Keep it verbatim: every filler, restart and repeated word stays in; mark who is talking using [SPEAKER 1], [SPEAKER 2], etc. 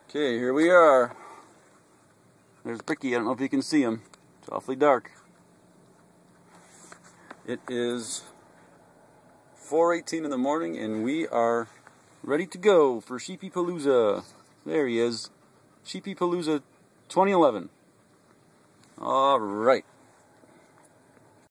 [SPEAKER 1] Okay, here we are. There's Bricky. I don't know if you can see him. It's awfully dark. It is four eighteen in the morning, and we are ready to go for Sheepiepalooza. There he is. Sheepiepalooza twenty eleven. All right.